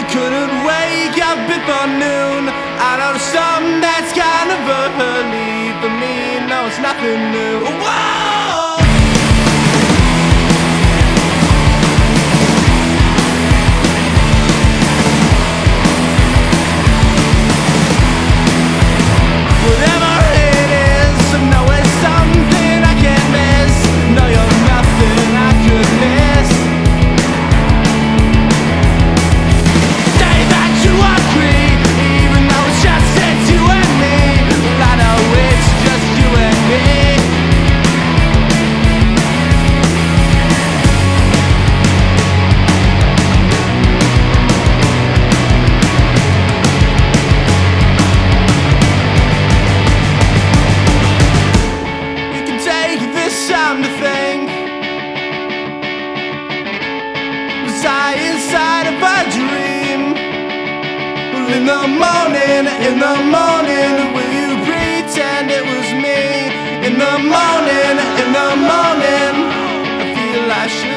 I couldn't wake up before noon. I know something that's kind of early for me. No, it's nothing new. Whoa! Whatever it is, I know it's something I can't miss. No, you're nothing I could miss. Say that you agree, even though it's just you and me. Well, I know it's just you and me. Time to think. Was I inside of a dream? Well, in the morning, will you pretend it was me? In the morning, I feel I should.